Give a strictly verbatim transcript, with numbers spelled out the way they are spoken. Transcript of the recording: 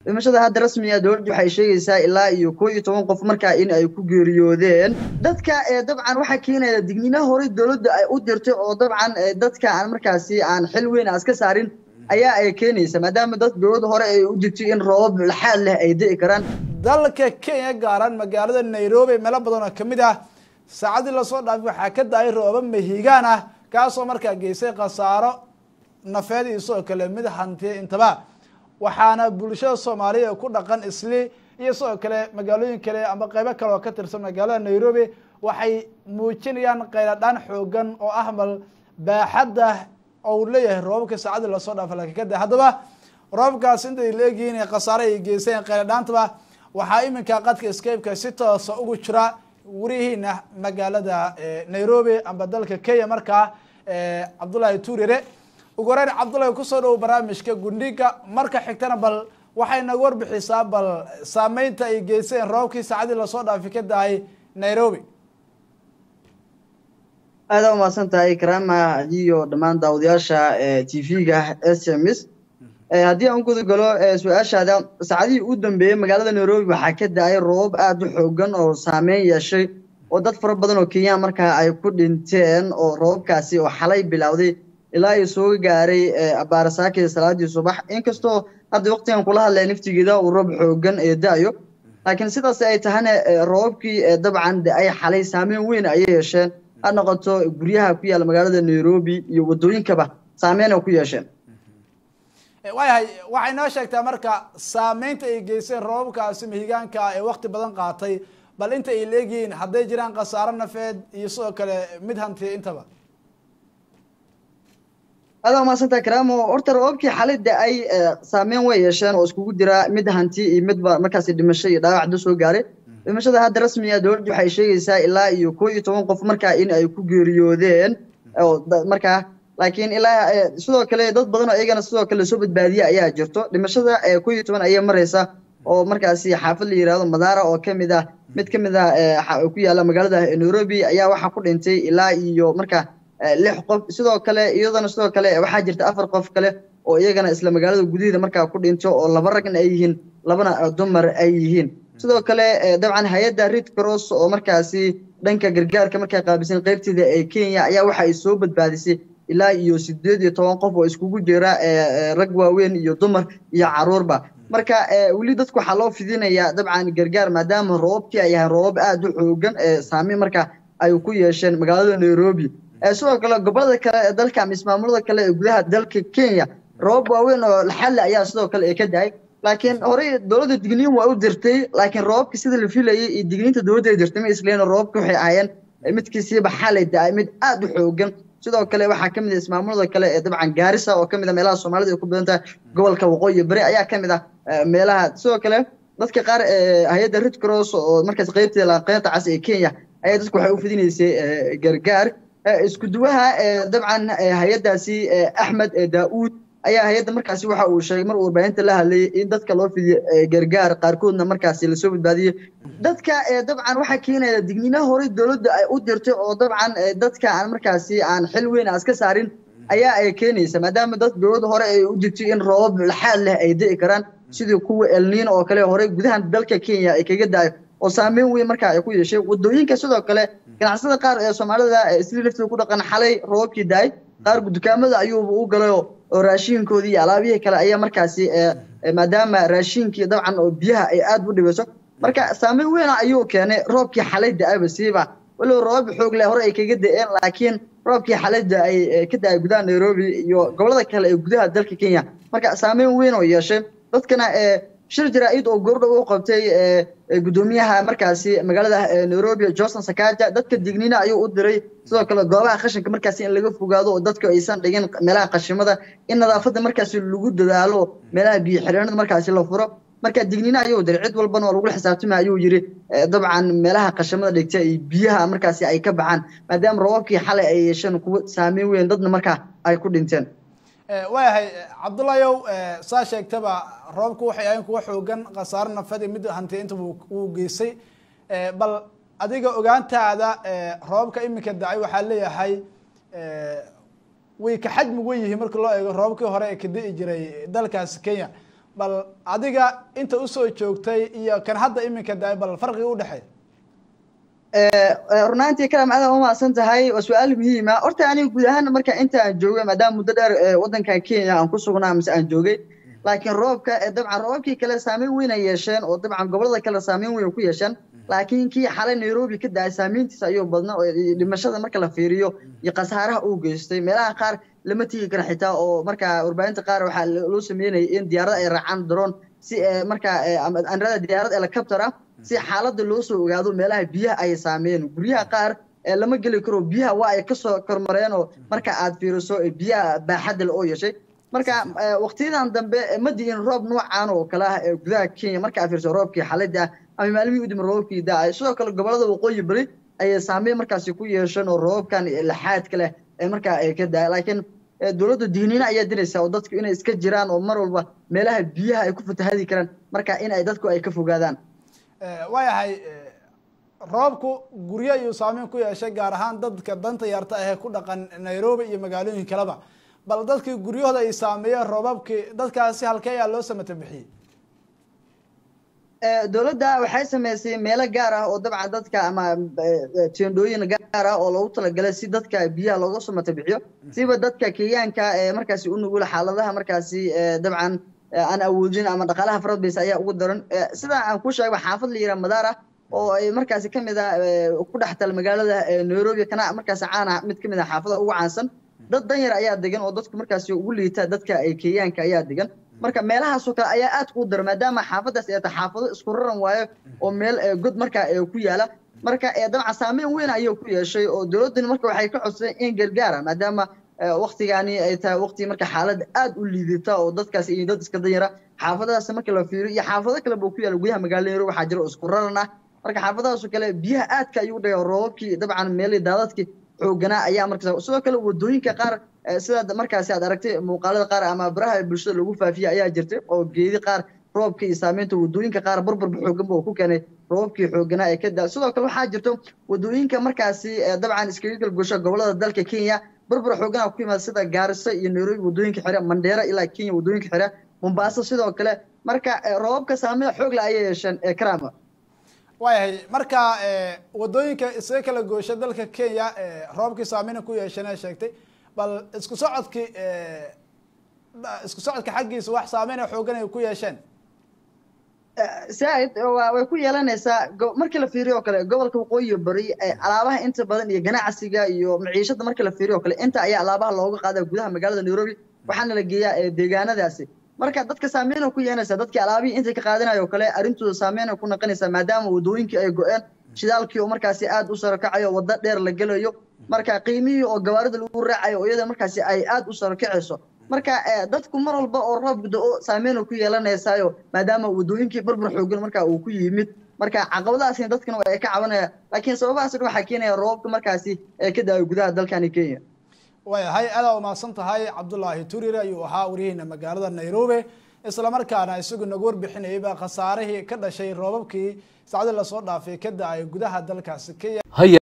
dhimashada hadda rasmiga dowladdu waxay sheegaysaa ilaa iyo koob iyo toban qof markaa in ay ku geeriyoodeen dadka ee dabcan waxa keenaya digniinaha hore dowladda ay u dirtay oo dabcan dadka aan markaasi aan xil weyn aska saarin ayaa ay keenaysa maadaama dad dowladda hore ay u digtay in roobab laxaad leh ay di'i karaan dalka Kenya gaaran magaalada Nairobi meelo badan oo kamid ah saacadii la soo dhaafay waxa ka daay roobab mahigaan ah kaasoo markaa geysay khasaaro nafeed iyo soo kale mid hanti intaba waxaana bulshada Soomaaliyeed ku dhaqan isli iyo soo kale magaalooyin kale ama qaybo kale oo ka tirsan magaalada Nairobi waxay muujinayaan qayladaan xoogan oo ahmal baaxadda oo leeyahay roobka saacadii la soo dhaafay laakiin kada hadaba roobkaas inta ay leeyihiin khasaare ay geysay qayladantaba waxa iminka qadka Skype-ka si toos ah ugu jira warihiina magaalada Nairobi amba dalka Kenya markaa Cabdullaahi Tuurere ugu horeyn Cabdullaahi ku soo dhaw barnaamijka gundhiga marka xigtana bal waxay naga warbixisaa bal saameynta ay geyseen roobkii saacadii la soo dhaafay ka daay Nairobi aad u maasantahay Karama iyo dhamaan daawadayaasha T V-ga S M S haddii aan guda galo su'aashaada saacadii u dambeeyay magaalada Nairobi waxa ka daay roob aad u xoogan oo saameyn yeeshay oo dad fara badan oo Kenya markaa ay ku dhinteen oo roobkaasi oo xalay bilowday ilaa ay soo gaaray abaarsaakii salaadii subax inkastoo hadda waqtigan kula hadlay naftigeeda uu roob xoogan ee daayo laakiin sidaas ay tahana roobkii dabcan ay xalay saameyn weyn ay yeesheen ha noqoto guryaha ku yaala magaalada Nairobi iyo wadooyinkaba saameyn ku yeesheen waayahay waxay noo sheegtaa marka saameynta ay geysay roobkaasi mahigaanka ee waqti badan qaatay bal inta ay leeyihiin hadday jiraan khasaaro nafeed iyo sidoo kale mid hanti intaba هذا ما سنت كرامو أرتر أوبكي حالة أي سامين ويشان واسكو جرا مد هنتي مد مركز الدمشقية دا عدو سو جاري المشهد هذا رسمي دور جو حيشي يسا إلا يكو يتوقف مركا إن يكو جريودين أو مركا لكن إلا سو كله ضد بدنا إيجانا سو كله سو بدبادية أيها جرتو المشهد كو يتوان أيام مريسا أو مركز حافل يراد مدارة أو كم ذا مد كم ذا كوي على مقالة نيروبي أيها وحقول أنتي إلا يو مركا lix qof sidoo kale iyadana sidoo kale waxa jirta afar qof kale oo iyagana isla magaalada gudaheeda markaa ku dhinto oo laba ragna ay yihiin labana dumar ay yihiin sidoo kale dabcan hay'adda Red Cross oo markaasi dhanka gargaarka markaa qaabisan qaybteeda ee Kenya ayaa waxa ay soo badbaadisay ilaa iyo sideed iyo toban qof oo iskugu jira rag waaweyn iyo dumar iyo caruurba marka wali dadku waxa loo fidinayaa dabcan gargaar maadaama roobkii ay yahay roob aad u xoogan ee saameyn markaa ay ku yeesheen magaalada Nairobi sidoo kale gobolada kale ee dalka ismaamulada kale ee gudaha dalka Kenya roob waaweyn oo xal ayaa sidoo kale ka daay laakiin hore dawladda digniin waa u dirtay laakiin roobka sida la filayay iyo digniinta dawladda ay dirtay ma isleen roobka waxay aayeen midkiisiiba xalay daay mid aad u xoogan sidoo kale waxa kamid ah ismaamulada kale ee dabcan Gaarisa oo kamid ah meelaha Soomaalida ay ku badan tahay gobolka Waqooyi Bari ayaa kamid ah meelaha sidoo kale dadka qaar hay'adda Red Cross oo markaas qaybteeda la qaybta cas ee Kenya ayaa dadku waxay u fidinaysay gargaar isku duwaha dabcan hay'adaasi Axmed Daawud ayaa hay'adda markaasi waxa uu sheegay mar uu warbaahinta la hadlay in dadka loo fidiyo gargaar qaarkoodna markaasi la soo badbaadiyay dadka dabcan waxa keenaya digniinaha hore dawladda ay u dirtay oo dabcan dadka aan markaasi aan xil weyn aska saarin ayaa ay keenaysa maadaama dad dawladda hore ay u digtay in roobab laxaad leh ay di'i karaan sidoo kuwa El Niño oo kale hore gudaha dalka Kenya ay kaga daayo oo saameyn weyn markaa ay ku yeeshay wadooyinka sidoo kale ganacsiyada qaar ee Soomaalida isla laftii ku dhaqan xalay roobkii daay qaar dukaamada ayuu u galay oo raashinkoodii iyo alaabihii kale ayaa markaasi maadaama raashinkii dabcan oo biyaha ay aad u dhibayso marka saameyn weyn ayuu keenay roobkii xalay daay basiiba walow roob xoog leh hore ay kaga da'een laakiin roobkii xalay daay ka daay gudaha Nairobi iyo gobolada kale ee gudaha dalka Kenya marka saameyn weyn oo yeeshay dadkana ee shir jaraa'id oo gordhow u qabtay gudoomiyaha markaasi magaalada Nairobi Johnson Sakaja dadka digniina ayuu u diray sidoo kale goobaha qashinka markaasi in laga fogaado oo dadka aysan dhigin meelaha qashimada in nadaafada markaasi lagu dadaalo meelaha biyo xireenada markaasi la furo marka digniina ayuu diray cid walbana lagu xisaabtama ayuu yiri dabcan meelaha qashimada dhigtay iyo biyaha markaasi ay ka baxaan maadaama roobkii xalay ay yeesheen kuwa saameyn weyn dadna marka ay ku dhinteen waayahay Cabdullaahi saa sheegtaba roobku waxay ahayn kuwa xoogan khasaar nafeed mid hanti inta uu geysay bal adiga ogaantaada roobka iminka dacay waxa leeyahay way ka xajmi weyn yihiin marka loo eego roobkii hore ee ka di'i jiray dalkaas Kenya bal adiga inta usoo joogtay iyo kan hadda iminka daay bal farqiga u dhexeeya runaantii karam aad u mahadsan tahay waa su'aal muhiim ah horta aniga guud ahaan marka inta aan joogay maadaama muddo dheer waddankan Kenya aan ku sugnaa mise aan joogay laakiin roobka dabcan roobkii kale saameyn weyn ay yeesheen oo dabcan gobolada kale saameyn weyn ku yeesheen laakiin kii xalay Nairobi ka daay saameyntiisa ayuu badnaa oo dhimashada marka la fiiriyo iyo qasaaraha uu geystay meelaha qaar lama tigi karo xitaa oo marka warbaahinta qaar waxa loo sameeyay in diyaarad ay raacaan drone si marka aan raada diyaarad helicopter ah si xaaladda loo soo ogaado meelaha biyaha ay saameeyeen guryaha qaar lama geli karo biyaha waa ay ka soo kormareen oo marka aad fiiriso biyaha baaxad leh oo yeeshay marka waqtiyadan dambe ma diin roob noocaan oo kala ah gudaha Kenya marka aad fiiriso roobkii xalayda ama maalmihii u dhimay roobkii daay sidoo kale gobolada waqooyi bari ay saameyn markaas ku yeesheen oo roobkan laxaad kale ee marka ay ka daay laakiin dawladdu diinina ayaa diraysa oo dadku inay iska jiraan oo mar walba meelaha biyaha ay ku fatahadi karaan marka in ay dadku ay ka fogaadaan waayahay roobku guryo iyo saameyn ku yeeshay gaar ahaan dadka danta yarta ah ee ku dhaqan Nairobi iyo magaalooyin kaleba bal dadkii guryahooda ay saameeyeen roobabkii dadkaasi halkee ayaa loo samata bixiyay dawladda waxay sameysay meelo gaar ah oo dabcan dadka ama teendooyin gaar ah oo loogu talagalay si dadka biyaha looga samata bixiyo siba dadka Kenyaanka ee markaasi u nugul xaaladaha markaasi dabcan aan awoodin ama dhaqaalaha faradbaysa ayaa ugu daran sida aan ku sheegay xaafad la yiraahdo Madara oo ay markaasi kamid ah ku dhaxtal magaalada Nairobi kana markaasi caan ah mid kamid ah xaafadaha ugu caansan dad danyar ayaa degan oo dadku markaasi ugu liita dadka ay Kenyaanka ayaa degan marka meelahaas oo kale ayaa aad u dar maadaama xaafadaas ay tahay xaafado isku raran waayo oo meel god marka ay ku yaala marka dabcan saameyn weyn ayuu ku yeeshay oo dawladdu marka waxay ka codsay in gargaar maadaama waqtigaani ay tahay waqti marka xaalad aad u liidata oo dadkaas iyo dad iska danyara xaafadaas marka la fiiriyo iyo xaafado kale oo ku yaala gudaha magaalada Nairobi waxa jira isku raran ah marka xaafadaas oo kale biyaha aadka ayuu dhayo roobkii dabcan meelay daadadkii xoogana ayaa markaas sidoo kale wadooyinka qaar sida markaas aad aragtay muuqaalada qaar ama baraha bulshada lagu faafiyay ayaa jirtay oo geedi qaar roobkii iyo saameynta wadooyinka qaar barbar xoogan oo ku keenay roobkii xoogana ay ka daa sidoo kale waxa jirto wadooyinka markaasi dabcan iskaga kala goosho gobolada dalka Kenya barbar xoogan ku yimaada sida Garissa iyo Nairobi wadooyinka xire Mandera ilaa Kenya wadooyinka xire Mombasa sidoo kale marka roobka saameyn xoog la ay yeesheen Karama waayahay marka wadooyinka isaga kala goosho dalka Kenya roobkii saameyn ku yeesheen sheegtay bal isku socodkii isku socodka xaqiisa wax saameyn xoogan ay ku yeesheen سعيد way ku yeelanaysaa markii la fiiriyo kale gobolka waqooyi bari alaabaha inta badan iyo ganacsiga iyo maciishada markii la fiiriyo kale inta ayaa alaabaha looga qaaday gudaha magaalada Nairobi waxaana la geeyaa deegaanadaasi marka dadka saameyn ku yeelanaysa dadka alaabihi inta ka qaadanayo kale arintooda saameyn ku noqonaysa maadaama wadooyinkii ay go'een shidaalkii oo markaasi aad u sarakacayo wada dheer la galayo marka qiimihii oo gawaarida lagu raacayo oo iyada markaasi ay aad u sarakacayso marka dadku mar walba oo roob oo saameyn ku yeelanaysayo maadaama wadooyinkii barbar xoogan marka uu ku yimid marka caqabadaas dadkana way ka cabanayaan laakiin sababahaas waxa keenaya roobka markaasi ee ka daayo gudaha dalkani Kenya waayahay aad u maasan tahay Cabdullaahi Turire ayuu ahaa wariyayna magaalada Nairobi isla markaana isagu nagu warbixinayay ba khasaarihii ka dhashay roobabkii saacada la soo dhaafay ka daay gudaha dalkaasi Kenya